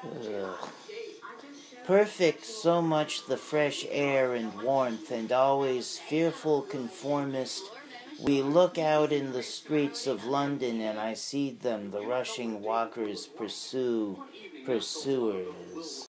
Ugh. Perfect so much the fresh air and warmth, and always fearful conformist. We look out in the streets of London, and I see them, the rushing walkers pursuers.